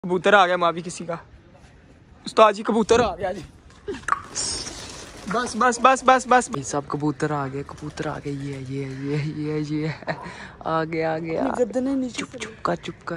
कबूतर आ गया मावी किसी का। उस्ताद जी कबूतर आ गया जी। बस बस बस बस बस सब कबूतर आ गए, कबूतर आ गए। ये आ गया। चुपका।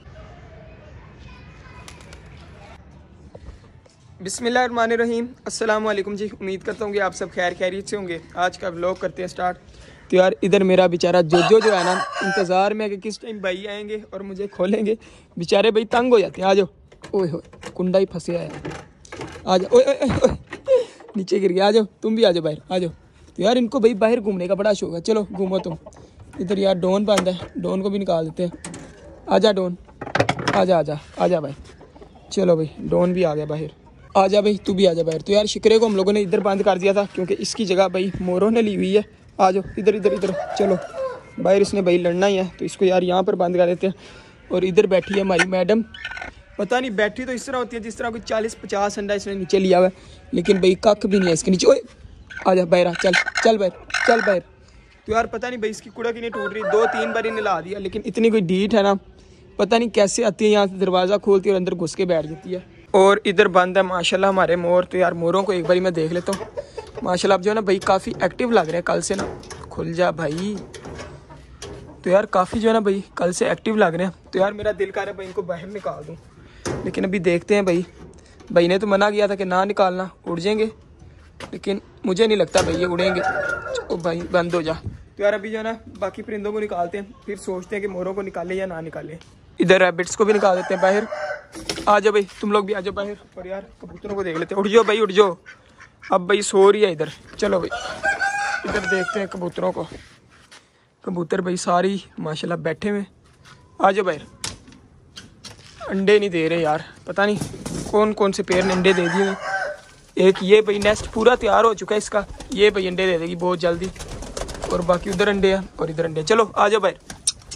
बिस्मिल्लाहिर्रहमानिर्रहीम। अस्सलाम वालेकुम जी। उम्मीद करता हूँ कि आप सब खैर खैरियत से होंगे। आज का व्लॉग करते हैं स्टार्ट। तो यार इधर मेरा बेचारा जो है ना, इंतज़ार में कि किस टाइम भाई आएंगे और मुझे खोलेंगे। बेचारे भाई तंग हो जाते हैं। आ जाओ। ओए हो कुंडा ही फंसे है। आ जाओ। ओए नीचे गिर गया। आ जाओ तुम भी आ जाओ बाहर आ जाओ। तो यार इनको भाई बाहर घूमने का बड़ा शौक है। चलो घूमो तुम। इधर यार डॉन बंद है, डॉन को भी निकाल देते हैं। आजा डॉन, आजा भाई। चलो भाई डॉन भी आ गया बाहर। आजा भाई तू भी आजा बाहर। तो यार शिकरे को हम लोगों ने इधर बंद कर दिया था क्योंकि इसकी जगह भाई मोरों ने ली हुई है। आ जाओ इधर। चलो बाहर इसने भाई लड़ना ही है तो इसको यार यहाँ पर बंद कर देते हैं। और इधर बैठी है हमारी मैडम। पता नहीं बैठी तो इस तरह होती है जिस तरह कोई 40-50 अंडा इसने नीचे लिया हुआ है, लेकिन भाई कख भी नहीं है इसके नीचे। ओए आजा बाहर, चल बाहर। तो यार पता नहीं भाई इसकी कुड़ा की नहीं टूट रही। 2-3 बार इन्हें ला दिया लेकिन इतनी कोई डीठ है ना, पता नहीं कैसे आती है यहाँ से दरवाज़ा खोलती है और अंदर घुस के बैठ जाती है। और इधर बंद है माशाल्लाह हमारे मोर। तो यार मोरों को एक बारी मैं देख लेता हूँ। माशाल्लाह अब जो है ना भाई काफ़ी एक्टिव लग रहे हैं कल से ना। खुल जा भाई। तो यार काफ़ी जो है ना भाई कल से एक्टिव लग रहे हैं। तो यार मेरा दिल कर रहा है भाई इनको बाहर निकाल दूँ, लेकिन अभी देखते हैं। भाई ने तो मना किया था कि ना निकालना, उड़ जाएंगे, लेकिन मुझे नहीं लगता भाई ये उड़ेंगे। ओ भाई बंद हो जा। तो यार अभी जो है ना बाकी परिंदों को निकालते हैं, फिर सोचते हैं कि मोरों को निकाले या ना निकाले। इधर रैबिट्स को भी निकाल देते हैं बाहर। आ जाओ भाई तुम लोग भी आ जाओ बाहर। और यार कबूतरों को देख लेते हैं। उड़ जाओ भाई उड़ जाओ। अब भाई सो रही है इधर। चलो भाई इधर देखते हैं कबूतरों को। कबूतर भाई सारी माशाल्लाह बैठे हुए। आ जाओ बाहर। अंडे नहीं दे रहे यार, पता नहीं कौन से पेड़ ने अंडे दे दिए। एक ये भाई नेस्ट पूरा तैयार हो चुका है इसका, ये भाई अंडे दे देगी बहुत जल्दी। और बाकी उधर अंडे हैं और इधर अंडे। चलो आ जाओ बाहर,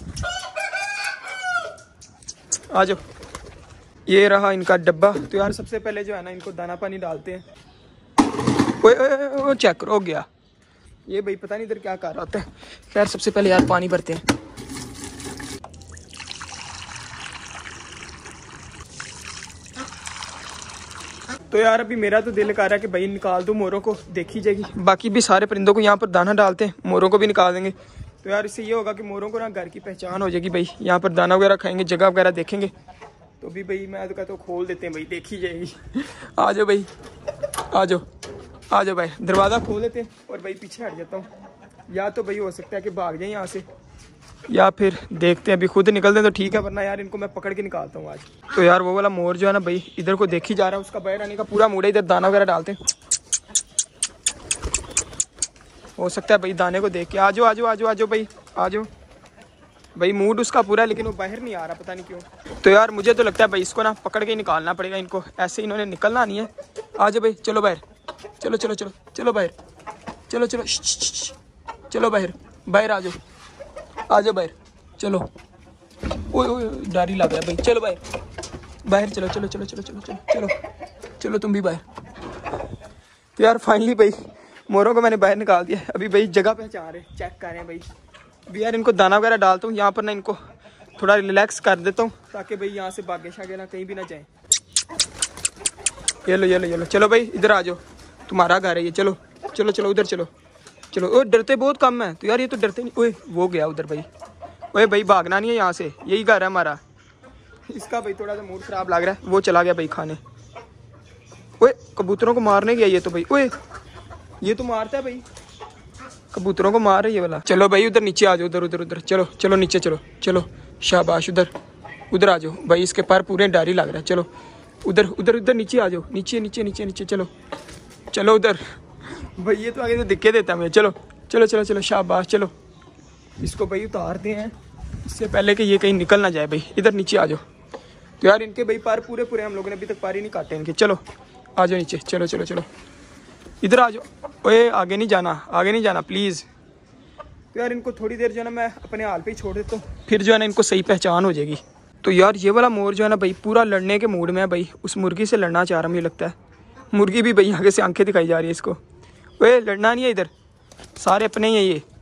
आ जाओ। ये रहा इनका डब्बा। तो यार सबसे पहले जो है ना इनको दाना पानी डालते हैं। ओए चेक करो, हो गया ये भाई, पता नहीं इधर क्या कर रहा होता है। खैर सबसे पहले यार पानी भरते हैं। तो यार अभी मेरा तो दिल कर रहा है कि भाई निकाल दूँ मोरों को, देखी जाएगी। बाकी भी सारे परिंदों को यहाँ पर दाना डालते हैं, मोरों को भी निकाल देंगे। तो यार इससे ये होगा कि मोरों को ना घर की पहचान हो जाएगी भाई। यहाँ पर दाना वगैरह खाएंगे, जगह वगैरह देखेंगे। तो भी भाई मैं तो कहता हूँ खोल देते हैं भाई, देखी जाएगी। आ जाओ भाई, आ जाओ भाई। दरवाज़ा खोल देते हैं और भाई पीछे हट जाता हूँ। या तो भाई हो सकता है कि भाग जाए यहाँ से, या फिर देखते हैं अभी खुद निकल दें तो ठीक है, वरना यार इनको मैं पकड़ के निकालता हूँ आज। तो यार वो वाला मोर जो है ना भाई इधर को देखी जा रहा है, उसका बाहर आने का पूरा मूड है। इधर दाना वगैरह डालते हैं, हो सकता है भाई दाने को देख के। आ जाओ भाई, आ जाओ भाई। मूड उसका पूरा है लेकिन वो बाहर नहीं आ रहा, पता नहीं क्यों। तो यार मुझे तो लगता है भाई इसको ना पकड़ के निकालना पड़ेगा इनको, ऐसे इन्होंने निकलना नहीं है। आ जाओ भाई, चलो बाहर, चलो बाहर, चलो बाहर आ जाओ बाहर। चलो ओए डर ही लग रहा है भाई। चलो बाहर चलो तुम भी बाहर। तो यार फाइनली भाई मोरों को मैंने बाहर निकाल दिया। अभी भाई जगह पहचान रहे, चेक कर रहे हैं भाई। अभी यार इनको दाना वगैरह डालता हूँ यहाँ पर ना, इनको थोड़ा रिलैक्स कर देता हूँ ताकि भाई यहाँ से भागे शागे ना, कहीं भी ना जाए। ये लो चलो भाई इधर आ जाओ, तुम्हारा घर है ये। चलो उधर चलो। ओ डरते बहुत कम है। तो यार ये तो डरते नहीं। ओए वो गया उधर भाई। ओए भाई भागना नहीं है यहाँ से, यही घर है हमारा। इसका भाई थोड़ा सा मूड खराब लग रहा है, वो चला गया भाई खाने। ओए कबूतरों को मारने गया ये तो भाई। ओए ये तो मारता है भाई, कबूतरों को मार रही है वाला। चलो भाई उधर नीचे आ जाओ, उधर चलो नीचे चलो शाबाश। उधर आ जाओ भाई, इसके पैर पूरे डारी लग रहा है। चलो उधर नीचे आ जाओ, नीचे चलो उधर भाई। ये तो आगे से दिक्कत देता है मुझे। चलो शाबाश। चलो इसको भाई उतारते हैं इससे पहले कि ये कहीं निकल ना जाए भाई। इधर नीचे आ जाओ। तो यार इनके भाई पैर पूरे हम लोगों ने अभी तक पैर ही नहीं काटे इनके। चलो आ जाओ नीचे, चलो इधर आ जाओ। ओए आगे नहीं जाना प्लीज़। तो यार इनको थोड़ी देर जो है ना मैं अपने हाल पे ही छोड़ देता हूँ, फिर जो है ना इनको सही पहचान हो जाएगी। तो यार ये वाला मोर जो है ना भाई पूरा लड़ने के मूड में है भाई, उस मुर्गी से लड़ना चाह रहा मुझे लगता है। मुर्गी भी भाई आगे से आंखें दिखाई जा रही है इसको। ओए लड़ना नहीं है इधर, सारे अपने ही हैं ये।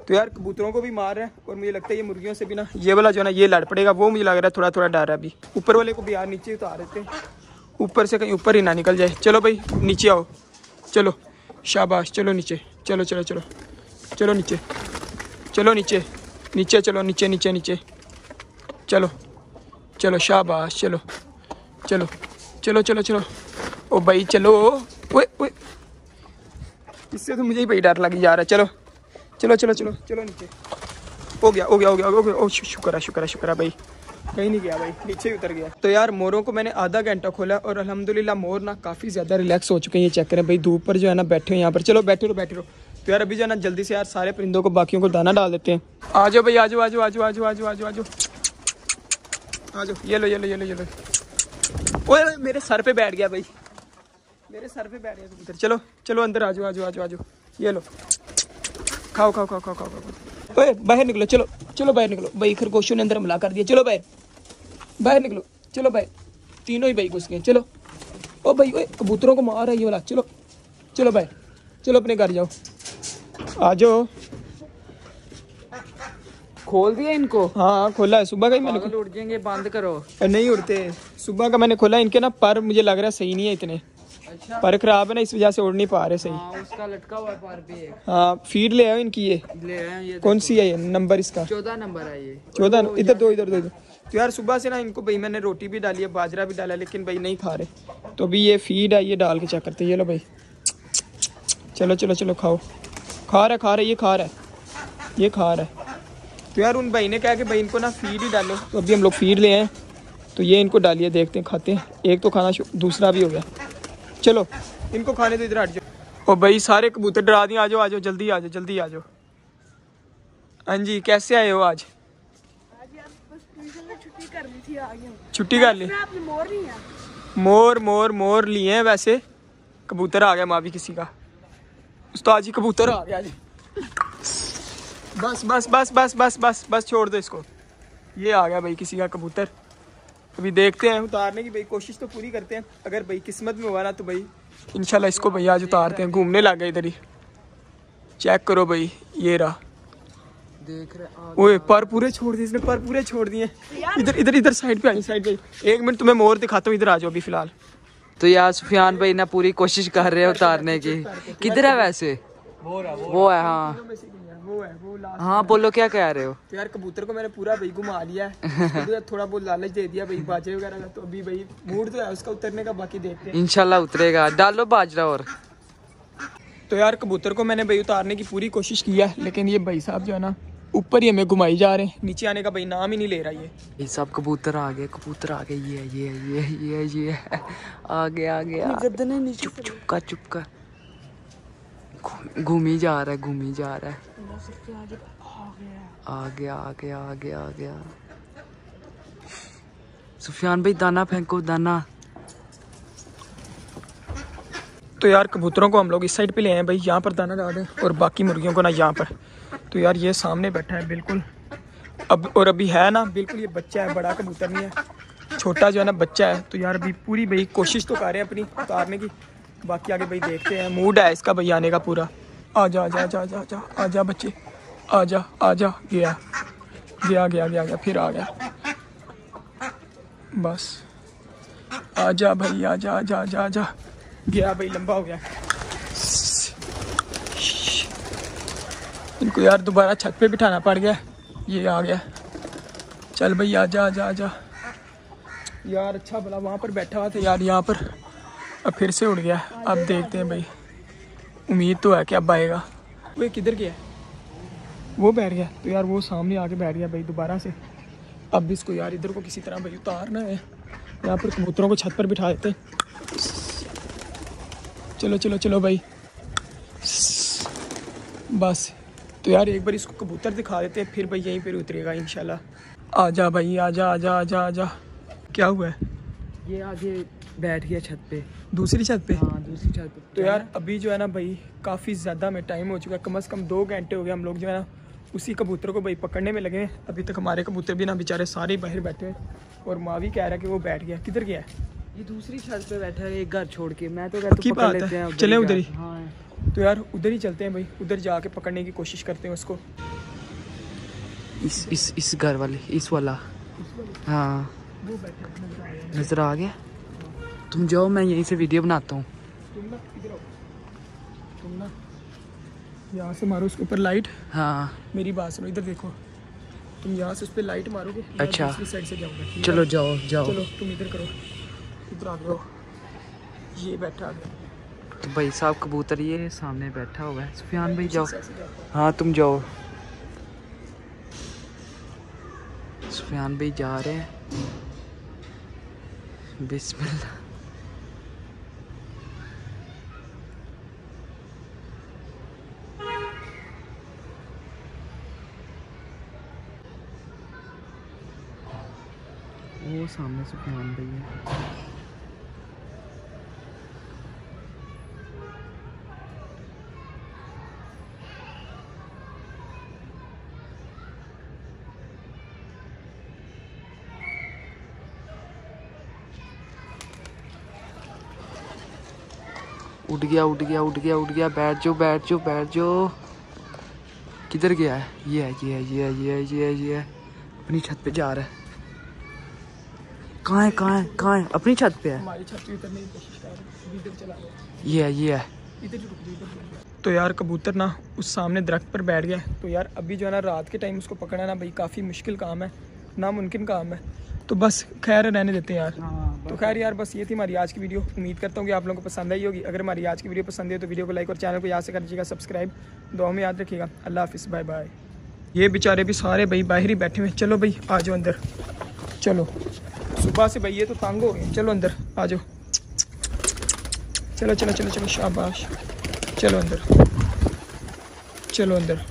तो यार कबूतरों को भी मार रहा है और मुझे लगता है ये मुर्गियों से भी ना ये वाला जो है ना ये लड़ पड़ेगा, वो मुझे लग रहा है थोड़ा थोड़ा डर है अभी। ऊपर वाले को भी यार नीचे उतार देते हैं, ऊपर से कहीं ऊपर ही ना निकल जाए। चलो भाई नीचे आओ, चलो शाबाश, चलो नीचे, चलो चलो चलो चलो नीचे, चलो नीचे नीचे, चलो नीचे नीचे नीचे, चलो चलो शाबाश, चलो चलो चलो चलो चलो। ओ भाई चलो, ओए ओए इससे तो मुझे ही भाई डर लग जा रहा है। चलो चलो चलो चलो चलो नीचे। हो गया हो गया हो गया हो गया। ओ शुक्र है शुक्र है शुक्र है भाई, कहीं नहीं गया भाई, नीचे ही उतर गया। तो यार मोरों को मैंने आधा घंटा खोला और अल्हम्दुलिल्लाह मोर ना काफ़ी ज़्यादा रिलैक्स हो चुके हैं। ये चेक करें भाई, धूप पर जो है ना बैठे हो यहाँ पर। चलो बैठे रहो बैठे रहो। तो यार अभी जो है ना जल्दी से यार सारे परिंदों को बाकियों को दाना डाल देते हैं। आ जाओ भाई, आ जाओ आ जाओ आ जाओ आ जाओ आ जाओ आ जाओ आ जाओ आ जाओ। ये लो ये लो ये लो ये लो। ओए मेरे सर पे बैठ गया भाई, मेरे सर पे बैठ गया कबूतर। चलो चलो अंदर आ जाओ आ जाओ आ जाओ आ जाओ। ये लो खाओ खाओ खाओ खाओ खाओ खाओ। ओए बाहर निकलो, चलो चलो बाहर निकलो भाई। खरगोशों ने अंदर हमला कर दिया, चलो बाहर बाहर निकलो, चलो बाहर। तीनों ही भाई घुस गए, चलो। ओ भाई ओए कबूतरों को मार रहा है ये वाला। चलो चलो बाहर, चलो अपने घर जाओ, आ जाओ। खोल दिया इनको? हाँ खोला है, सुबह का ही मैंने। उड़ जाएंगे, बंद करो। नहीं उड़ते, सुबह का मैंने खोला। इनके ना पर मुझे लग रहा है सही नहीं है इतने। अच्छा। पर खराब है ना, इस वजह से उड़ नहीं पा रहे सही। हाँ, उसका लटका हुआ है पर भी एक। हाँ फीड ले आओ इनकी। ये ले आए हैं, ये कौन सी है ये नंबर इसका? 14 नंबर है ये। 14। इधर दो इधर दो इधर। तो यार सुबह से ना इनको भाई मैंने रोटी भी डाली है, बाजरा भी डाला, लेकिन भाई नहीं खा रहे। तो अभी ये फीड है, ये डाल के चेक करते हैं। ये लो भाई, चलो चलो चलो खाओ। खा रहा है, ये खा रहा है, ये खा रहा है। तो यार उन भाई ने कहा कि भाई इनको ना फीड ही डालो, तो अभी हम लोग फीड ले आए। तो ये इनको डालिए, देखते हैं खाते हैं। एक तो खाना दूसरा भी हो गया। चलो इनको खाने तो इधर हट जाओ। ओ भाई सारे कबूतर डरा दिए, आ जाओ आ जाओ जल्दी आ जाओ जल्दी आ जाओ। हाँ जी कैसे आए हो आज? छुट्टी करनी थी, आ गया। छुट्टी कर ली? मोर नहीं है। मोर मोर मोर लिए हैं वैसे, कबूतर आ गया माँ भी किसी का। उस्ताद जी कबूतर आ गया जी। बस बस बस बस बस बस बस छोड़ दो इसको। ये आ गया भाई किसी का कबूतर। अभी देखते हैं उतारने की भाई कोशिश तो पूरी करते हैं। अगर भाई किस्मत में हुआ ना तो भाई इंशाल्लाह इसको भाई आज उतारते हैं। घूमने लग गए इधर ही, चेक करो भाई, ये रहा। देख रहे ओए पर पूरे छोड़ दिए इसने, पर पूरे छोड़ दिए। इधर इधर इधर साइड पे आइए, साइड पे। एक मिनट तुम्हें मोर दिखाता हूँ, इधर आ जाओ अभी फिलहाल। तो यार सुफियान भाई ना पूरी कोशिश कर रहे हैं उतारने की। किधर है वैसे? वो है हाँ वो लास्ट। हाँ बोलो क्या कह रहे हो? तो यार कबूतर को मैंने पूरा भाई घुमा लिया है। तो थोड़ा बहुत लालच दे दिया भाई बाजे वगैरह का। तो अभी भाई मूड तो है उसका उतरने का, बाकी देखते हैं इंशाल्लाह उतरेगा। डालो बाजरा और। तो यार कबूतर को मैंने भाई उतारने की पूरी कोशिश की है, लेकिन ये भाई साहब जो है ना ऊपर ही हमें घुमाई जा रहे हैं, नीचे आने का भाई नाम ही नहीं ले रहा। ये सब कबूतर आ गए, कबूतर आ गए। ये आ गया। चुप का घूम ही जा रहा है। आ गया। सुफियान भाई दाना फेंको, दाना। तो यार कबूतरों को हम लोग इस साइड पे ले आए भाई, यहाँ पर दाना डाल दें और बाकी मुर्गियों को ना यहाँ पर। तो यार ये सामने बैठा है बिल्कुल अब, और अभी है ना बिल्कुल ये बच्चा है, बड़ा कबूतर नहीं है, छोटा जो है ना बच्चा है। तो यार अभी पूरी भाई कोशिश तो कर रहे हैं अपनी उतारने की, बाकी आगे भाई देखते हैं। मूड है इसका भाई आने का पूरा। आजा आजा आजा आजा आजा आजा बच्चे, आजा आजा। गया फिर आ गया। बस आजा भाई आजा आजा आजा आजा। गया भाई, लंबा हो गया। इनको यार दोबारा छत पे बिठाना पड़ गया। ये आ गया, चल भाई आजा आजा आजा। यार अच्छा भला वहाँ पर बैठा हुआ था यार, यहाँ पर अब फिर से उड़ गया। अब देखते हैं भाई, उम्मीद तो है कि अब आएगा। वो किधर गया? वो बैठ गया। तो यार वो सामने आके बैठ गया भाई दोबारा से। अब इसको यार इधर को किसी तरह भाई उतारना है। यहाँ पर कबूतरों को छत पर बिठा देते। चलो चलो चलो भाई, बस। तो यार एक बार इसको कबूतर दिखा देते हैं, फिर भाई यहीं पर उतरेगा इंशाल्लाह। आजा भाई आजा आजा आजा आजा। क्या हुआ है? ये आगे बैठ गया छत पे, दूसरी छत पे। हाँ दूसरी छत पे। तो यार अभी जो है ना भाई काफ़ी ज़्यादा में टाइम हो चुका है, कम से कम 2 घंटे हो गए हम लोग जो है ना उसी कबूतर को भाई पकड़ने में लगे हैं। अभी तक हमारे कबूतर भी ना बेचारे सारे बाहर बैठे हैं, और माँ भी कह रहा है कि वो बैठ गया। किधर गया है? ये दूसरी छत पे बैठा है, एक घर छोड़ के। मैं तो कहता हूँ पकड़ लेते हैं, चले उधर ही। हाँ तो यार उधर ही चलते हैं भाई, उधर जाके पकड़ने की कोशिश करते हैं उसको। इस घर वाले, इस वाला। हाँ वो बैठा नजर आ गया। नजर आ गया। तुम जाओ, मैं यहीं से वीडियो बनाता हूँ। तुम ना इधर आओ, तुम ना यहाँ से मारो उसके ऊपर लाइट। हाँ मेरी बात सुनो, इधर देखो, तुम यहाँ से उस पर लाइट मारोगे। अच्छा। दूसरी साइड से जाऊंगा, ठीक है? चलो जाओ जाओ। चलो तुम इधर करो, इधर आ जाओ। ये बैठा है तो भाई साहब कबूतर ये सामने बैठा हुआ है। सुफियान भाई जाओ। ऐसे जाता है। हाँ तुम जाओ। सुफियान भाई जा रहे हैं। बिस्मिल्लाह। वो सामने सुफियान भाई है। उठ गया उठ गया उठ गया उठ गया। बैठ जाओ बैठ जाओ बैठ जाओ। किधर गया है? ये है ये है ये है ये है ये है ये है। अपनी छत पे जा रहा है। कहाँ है कहाँ है कहाँ है? अपनी छत पे है। हमारी छत पे उतरने की कोशिश कर रहे हैं, इधर चला गया। ये है ये है। इधर रुक जाओ, इधर रुक जाओ। तो यार कबूतर ना उस सामने दरख्त पर बैठ गया। तो यार अभी जो है ना रात के टाइम उसको पकड़ना ना भाई काफ़ी मुश्किल काम है, नामुमकिन काम है। तो बस खैर रहने देते हैं यार। तो खैर यार बस ये थी हमारी आज की वीडियो। उम्मीद करता हूँ कि आप लोगों को पसंद आई होगी। अगर हमारी आज की वीडियो पसंद है तो वीडियो को लाइक और चैनल को याद से कर दीजिएगा सब्सक्राइब। दुआ में याद रखिएगा। अल्लाह हाफिज़, बाय बाय। ये बेचारे भी सारे भाई बाहर ही बैठे हुए। चलो भाई आ जाओ अंदर। चलो सुबह से भाई ये तो तंग हो गए। चलो अंदर आ जाओ। चलो चलो चलो चलो शाबाश। चलो अंदर, चलो अंदर।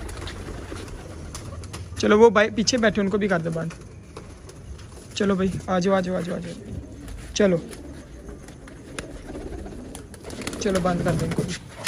चलो वो भाई पीछे बैठे उनको भी कर दो बंद। चलो भाई आ जाओ आ जाओ आ जाओ आ जाओ। चलो चलो बंद कर दो इनको भी।